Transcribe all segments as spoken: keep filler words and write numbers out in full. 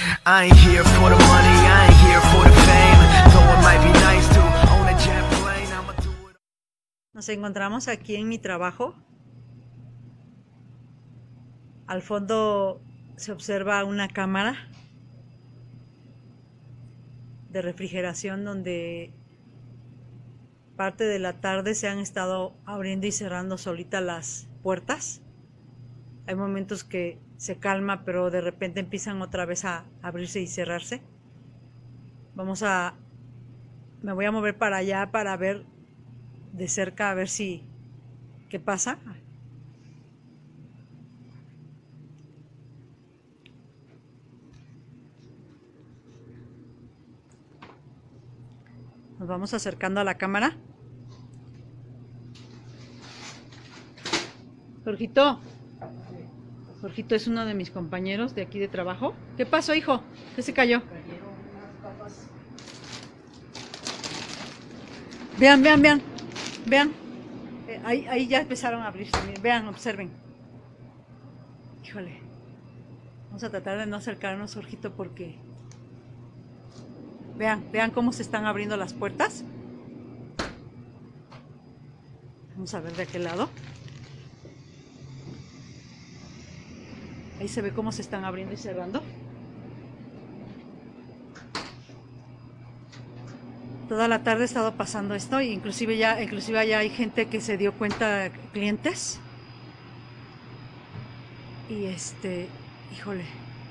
I ain't here for the money, I ain't here for the fame. Though it might be nice to own a jet plane, I'ma do it. Nos encontramos aquí en mi trabajo. Al fondo se observa una cámara de refrigeración donde parte de la tarde se han estado abriendo y cerrando solita las puertas. Hay momentos que se calma, pero de repente empiezan otra vez a abrirse y cerrarse. Vamos a... Me voy a mover para allá para ver de cerca, a ver si... ¿Qué pasa? Nos vamos acercando a la cámara. Jorgito. Jorgito es uno de mis compañeros de aquí de trabajo. ¿Qué pasó, hijo? ¿Qué se cayó? Vean, vean, vean. Vean. Eh, ahí, ahí ya empezaron a abrirse. Miren, vean, observen. Híjole. Vamos a tratar de no acercarnos, Jorgito, porque... Vean, vean cómo se están abriendo las puertas. Vamos a ver de aquel lado. Ahí se ve cómo se están abriendo y cerrando. Toda la tarde he estado pasando esto, inclusive ya, inclusive ya hay gente que se dio cuenta, clientes. Y este, híjole,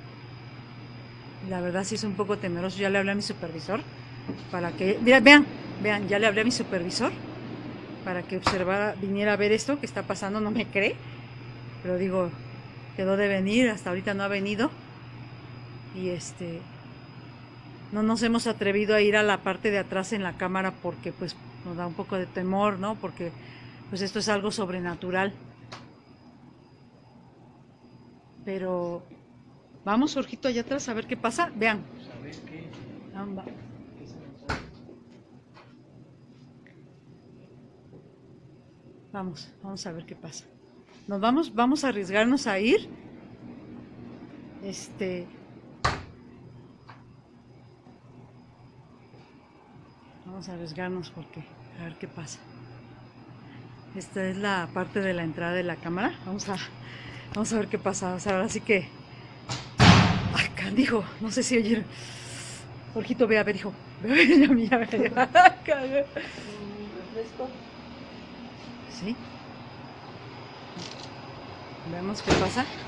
la verdad sí es un poco temeroso. Ya le hablé a mi supervisor para que, mira, vean, vean, ya le hablé a mi supervisor para que observara, viniera a ver esto que está pasando. No me cree, pero digo, quedó de venir, hasta ahorita no ha venido. Y este, no nos hemos atrevido a ir a la parte de atrás en la cámara porque pues nos da un poco de temor, ¿no? Porque pues esto es algo sobrenatural. Pero vamos, Jorgito, allá atrás a ver qué pasa. Vean. Vamos, vamos a ver qué pasa. Nos vamos, vamos a arriesgarnos a ir. Este. Vamos a arriesgarnos porque a ver qué pasa. Esta es la parte de la entrada de la cámara. Vamos a, vamos a ver qué pasa. O sea, ahora sí que. Ay, candijo, no sé si oyeron. Jorgito, ve a ver, hijo. Ve a ver, ya, mira, mira. ¿Sí? Veamos qué pasa.